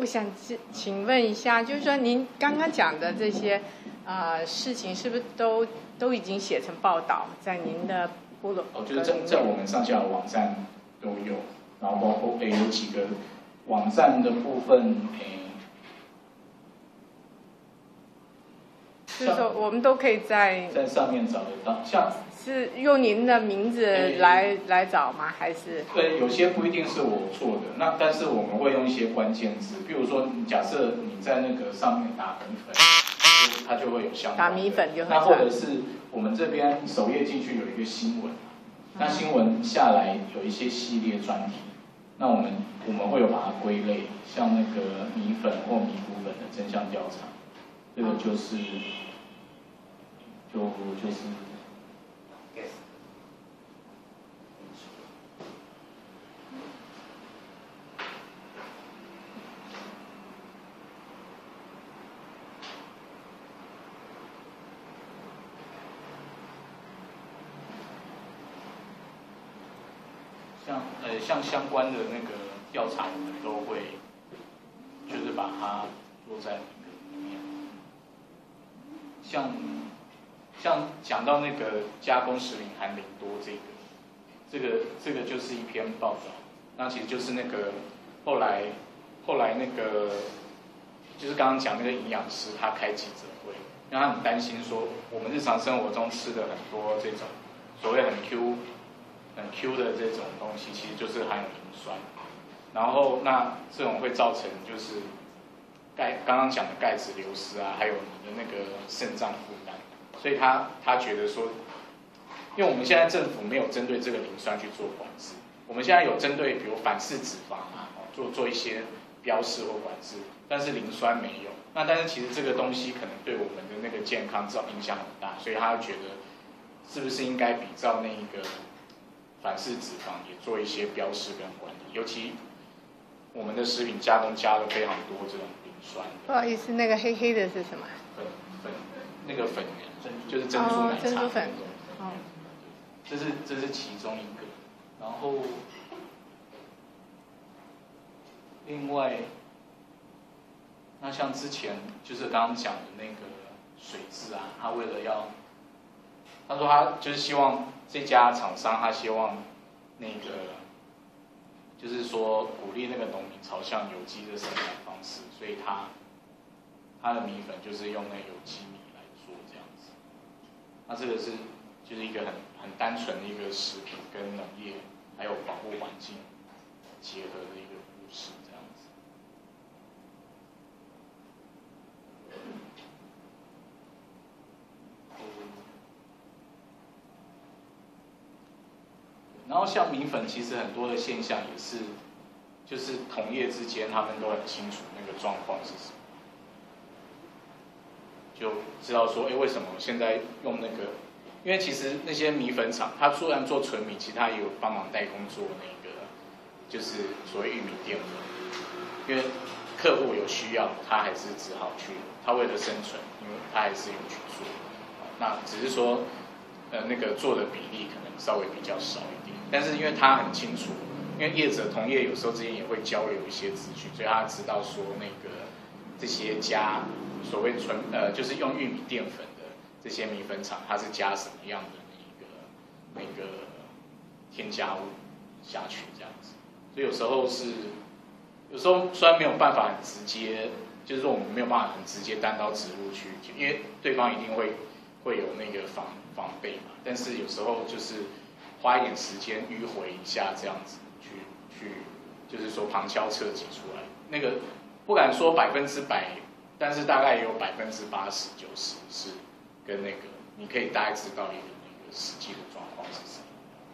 我想请问一下，就是说您刚刚讲的这些事情，是不是都已经写成报道在您的部落？ 就是在我们上下的网站都有，然后包括有几个网站的部分， 就是说我们都可以在上面找得到，像是用您的名字来找吗？还是？ 对，有些不一定是我做的，那但是我们会用一些关键字，比如说假设你在那个上面打米粉，它就会有相关的。 打米粉就很。 那或者是我们这边首页进去有一个新闻，那新闻下来有一些系列专题，那我们会有把它归类，像那个米粉或米谷粉的真相调查，这个就是像相关的那个调查，我们都会就是把它落在里面。像讲到那个加工食品含磷多这个就是一篇报道，那其实就是那个后来那个就是刚刚讲那个营养师他开记者会，因为他很担心说我们日常生活中吃的很多这种所谓很 Q 的这种东西，其实就是含有磷酸，然后那这种会造成就是刚刚讲的钙质流失啊，还有你的那个肾脏负担，所以他觉得说，因为我们现在政府没有针对这个磷酸去做管制，我们现在有针对比如反式脂肪啊，做一些标示或管制，但是磷酸没有。那但是其实这个东西可能对我们的那个健康影响很大，所以他觉得是不是应该比照那一个反式脂肪也做一些标示跟管理，尤其我们的食品加工加了非常多这种磷酸。 不好意思，那个黑黑的是什么？ 那个粉就是珍珠奶茶。 珍珠粉。哦。 这是其中一个，然后另外，那像之前就是刚刚讲的那个水质啊，他为了他说他就是希望这家厂商，他希望那个就是说鼓励那个农民朝向有机的生产方式，所以他的米粉就是用那有机米来做这样子。那这个就是一个很单纯的一个食品跟农业还有保护环境结合的一个故事这样子。然后像米粉，其实很多的现象也是，就是同业之间他们都很清楚那个状况是什么，就知道说，为什么现在用那个，因为其实那些米粉厂，它虽然做纯米，其实它也有帮忙代工做那个，就是所谓玉米淀粉，因为客户有需要，他还是只好去，他为了生存，因为他还是有去做，那只是说，那个做的比例可能稍微比较少一点，但是因为他很清楚，因为业者同业有时候之间也会交流一些资讯，所以他知道说那个这些加所谓就是用玉米淀粉的这些米粉厂，它是加什么样的那个添加物下去这样子，所以有时候虽然没有办法很直接，就是说我们没有办法很直接单刀直入去，因为对方一定会有那个防备嘛，但是有时候就是花一点时间迂回一下这样子去就是说旁敲侧击出来，那个不敢说100%，但是大概也有80%-90%是跟那个你可以大概知道一个那个实际的状况是什么。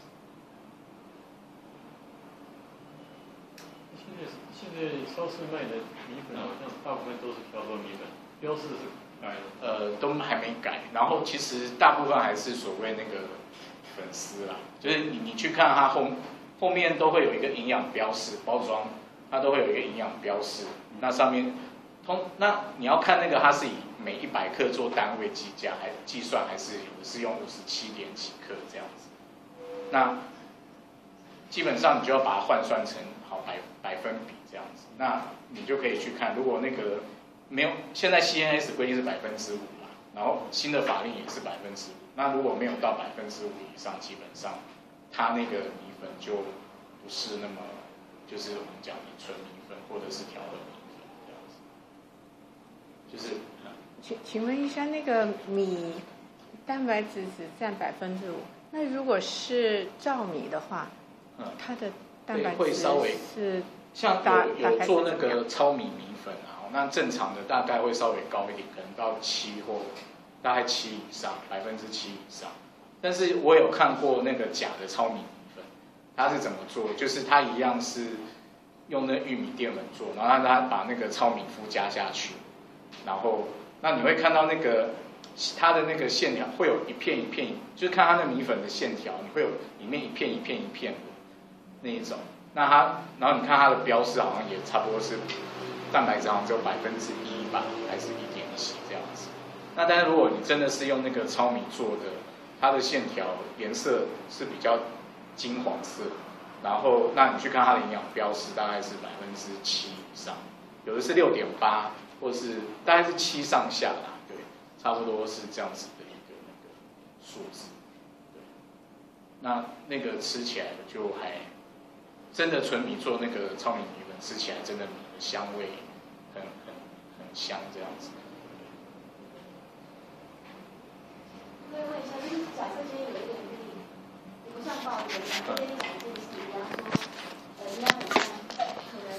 现在超市卖的米粉好像大部分都是调和米粉，标示是改了。 都还没改，然后其实大部分还是所谓那个粉丝啦，就是你去看它后面都会有一个营养标示，包装它都会有一个营养标示，那上面那你要看那个它是以每100克做单位计算，还是有的是用57点几克这样子，那基本上你就要把它换算成好百分比这样子。那你就可以去看，如果那个没有，现在 CNS 规定是5%啦，然后新的法令也是5%。那如果没有到5%以上，基本上它那个米粉就不是那么，就是我们讲的纯米粉或者是调和米粉这样子。就是请问一下，那个米蛋白质只占5%，那如果是糙米的话，它的蛋白质会稍微是像有做那个糙米米粉啊，那正常的大概会稍微高一点，可能到7或大概7以上，7%以上。但是我有看过那个假的糙米米粉，它是怎么做？就是它一样是用那玉米淀粉做，然后它把那个糙米麸加下去，然后那你会看到那个它的那个线条会有一片一片，就是看它的米粉的线条，你会有里面一片一片一片的那一种。那然后你看它的标示好像也差不多是蛋白质好像只有1%吧，还是1点几这样子。那但是如果你真的是用那个糙米做的，它的线条颜色是比较金黄色，然后那你去看它的营养标示，大概是7%以上，有的是6.8，或是大概是7上下啦，对，差不多是这样子的一个那个数字。对，那个吃起来就还真的纯米做那个糙米米粉，吃起来真的米的香味很香这样子。 可以问一下，就是假设今天有一个人跟你不像报一样，他跟你讲一件事，比方说，营养午餐可能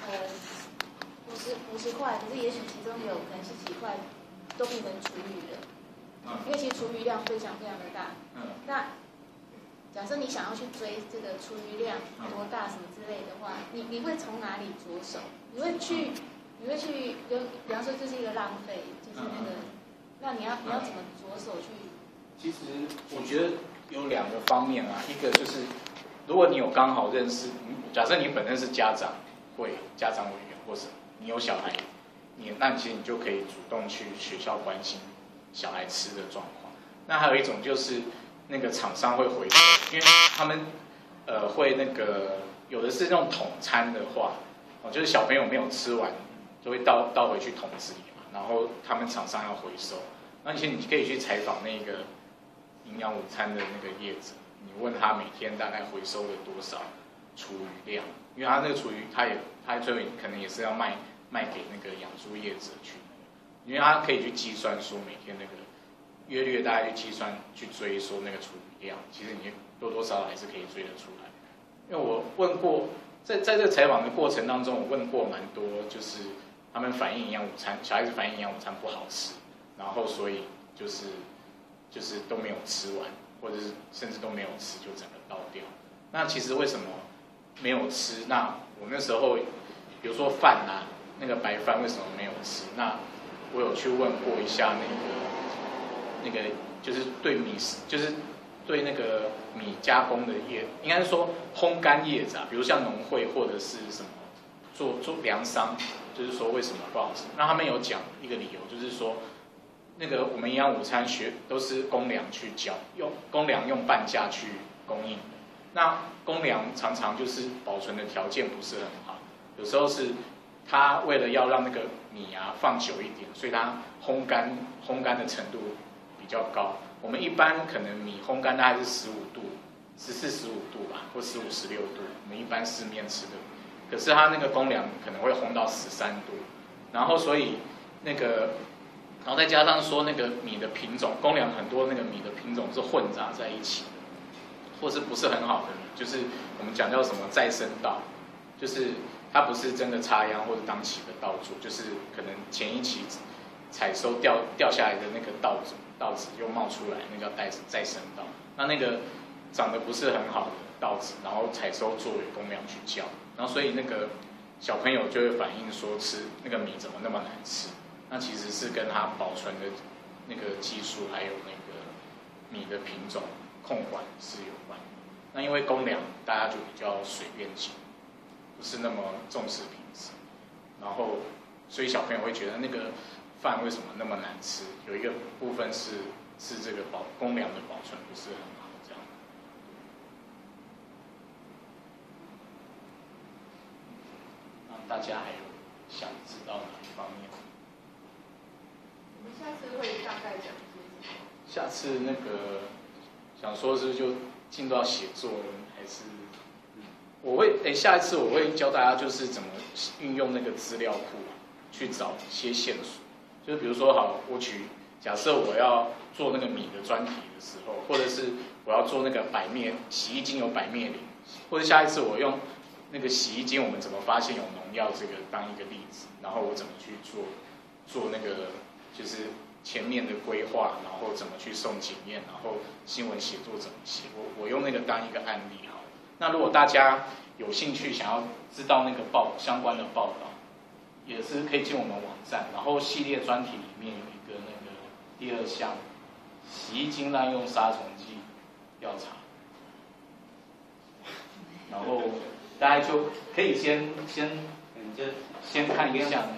50块，可是也许其中有可能是几块都变成厨余了，因为其实厨余量非常非常的大。那假设你想要去追这个厨余量多大什么之类的话，你会从哪里着手？你会去，比方说这是一个浪费，就是那个，那你要怎么着手去？ 其实我觉得有2个方面啊，一个就是如果你有刚好认识，假设你本身是家长委员，或是你有小孩，那其实你就可以主动去学校关心小孩吃的状况。那还有一种就是那个厂商会回收，因为他们会那个有的是那种统餐的话，就是小朋友没有吃完就会倒回去桶子里嘛，然后他们厂商要回收。那其实你可以去采访那个营养午餐的那个业者，你问他每天大概回收了多少厨余量，因为他那个厨余他最后可能也是要卖给那个养猪业者去，因为他可以去计算说每天那个约略大概去计算去追说那个厨余量，其实你多多少少还是可以追得出来。因为我问过，在这个采访的过程当中，我问过蛮多，就是他们反映营养午餐，小孩子反映营养午餐不好吃，然后所以就是都没有吃完，或者是甚至都没有吃就整个倒掉。那其实为什么没有吃？那我那时候比如说饭啊，那个白饭为什么没有吃？那我有去问过一下那个就是对米食，就是对那个米加工的业，应该是说烘干业者，比如像农会或者是什么做粮商，就是说为什么不好吃？那他们有讲一个理由，就是说那个我们营养午餐都是公粮去缴，公粮用半价去供应的。那公粮常常就是保存的条件不是很好，有时候是它为了要让那个米啊放久一点，所以它烘干的程度比较高。我们一般可能米烘干大概是15度、14、15度吧，或15、16度，我们一般市面吃的。可是它那个公粮可能会烘到13度，然后所以然后再加上说那个米的品种，公粮很多那个米的品种是混杂在一起的，或是不是很好的米，就是我们讲叫什么再生稻，就是它不是真的插秧或者当期的稻作，就是可能前一期采收掉下来的那个稻子又冒出来，那叫再生稻。那个长得不是很好的稻子，然后采收作为公粮去交，然后所以那个小朋友就会反映说吃那个米怎么那么难吃。那其实是跟它保存的那个技术，还有那个米的品种控管是有关的。那因为公粮大家就比较随便进，不是那么重视品质，然后所以小朋友会觉得那个饭为什么那么难吃？有一个部分是这个公粮的保存不是很好，这样。 大家还有想知道哪一方面？ 我们下次会大概讲些什么？ 下次那个想说是就进到写作，还是我会下一次我会教大家就是怎么运用那个资料库去找一些线索，就是比如说好，假设我要做那个米的专题的时候，或者是我要做那个洗衣精有百灭灵，或者下一次我用那个洗衣精我们怎么发现有农药这个当一个例子，然后我怎么去做那个就是前面的规划，然后怎么去送检验，然后新闻写作怎么写，我用那个当一个案例好。那如果大家有兴趣想要知道那个相关的报道，也是可以进我们网站，然后系列专题里面有一个那个第2项洗衣精滥用杀虫剂调查，然后大家就可以先看一下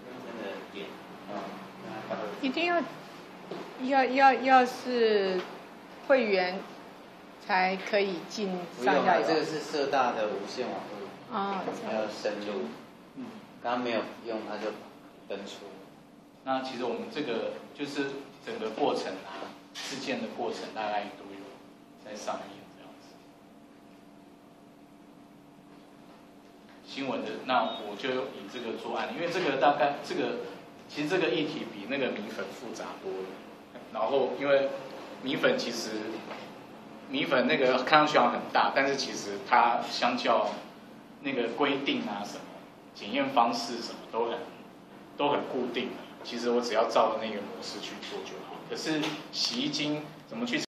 一定要是会员才可以进上下游。 这个是社大的无线网络，还有深入，刚刚没有用它就登出。 那其实我们这个就是整个过程事件的过程大概都有在上面这样子。新闻的那我就以这个做案例，因为其实这个议题比那个米粉复杂多了。然后因为米粉那个看上去好像很大，但是其实它相较那个规定什么检验方式什么都很固定的。其实我只要照着那个模式去做就好。可是洗衣精怎么去